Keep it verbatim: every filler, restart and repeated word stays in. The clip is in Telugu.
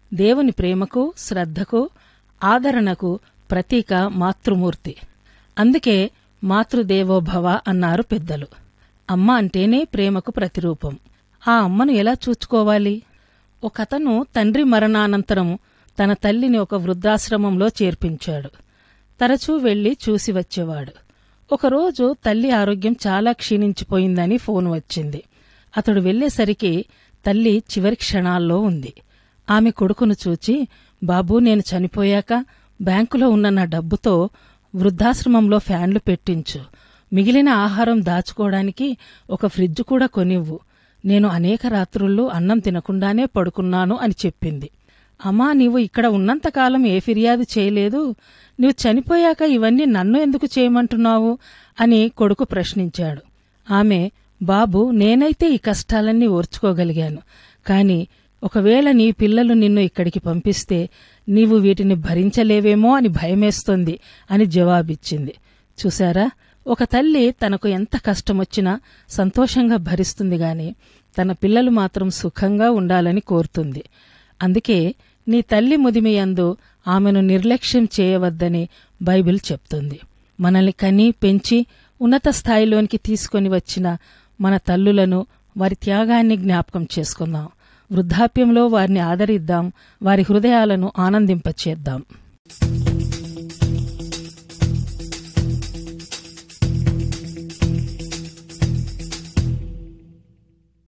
దేవుని ప్రేమకు, శ్రద్ధకు, ఆదరణకు ప్రతీక మాతృమూర్తి. అందుకే మాతృదేవోభవ అన్నారు పెద్దలు. అమ్మ అంటేనే ప్రేమకు ప్రతిరూపం. ఆ అమ్మను ఎలా చూచుకోవాలి? ఒకతను తండ్రి మరణానంతరం తన తల్లిని ఒక వృద్ధాశ్రమంలో చేర్పించాడు. తరచూ వెళ్లి చూసి వచ్చేవాడు. ఒకరోజు తల్లి ఆరోగ్యం చాలా క్షీణించిపోయిందని ఫోన్ వచ్చింది. అతడు వెళ్లేసరికి తల్లి చివరి క్షణాల్లో ఉంది. ఆమె కొడుకును చూచి, బాబూ, నేను చనిపోయాక బ్యాంకులో ఉన్న నా డబ్బుతో వృద్ధాశ్రమంలో ఫ్యాన్లు పెట్టించు, మిగిలిన ఆహారం దాచుకోవడానికి ఒక ఫ్రిడ్జ్ కూడా కొనివ్వు, నేను అనేక రాత్రుళ్ళు అన్నం తినకుండానే పడుకున్నాను అని చెప్పింది. అమ్మా, నీవు ఇక్కడ ఉన్నంతకాలం ఏ ఫిర్యాదు చేయలేదు, నీవు చనిపోయాక ఇవన్నీ నన్ను ఎందుకు చేయమంటున్నావు అని కొడుకు ప్రశ్నించాడు. ఆమె, బాబు, నేనైతే ఈ కష్టాలన్నీ ఓర్చుకోగలిగాను, కాని ఒకవేళ నీ పిల్లలు నిన్ను ఇక్కడికి పంపిస్తే నీవు వీటిని భరించలేవేమో అని భయమేస్తోంది అని జవాబిచ్చింది. చూశారా, ఒక తల్లి తనకు ఎంత కష్టమొచ్చినా సంతోషంగా భరిస్తుంది గాని తన పిల్లలు మాత్రం సుఖంగా ఉండాలని కోరుతుంది. అందుకే నీ తల్లి ముదిమియందు ఆమెను నిర్లక్ష్యం చేయవద్దని బైబిల్ చెప్తుంది. మనల్ని కని పెంచి ఉన్నత స్థాయిలోనికి తీసుకొని వచ్చిన మన తల్లులను, వారి త్యాగాన్ని జ్ఞాపకం చేసుకుందాం. వృద్ధాప్యంలో వారిని ఆదరిద్దాం, వారి హృదయాలను ఆనందింపచేద్దాం.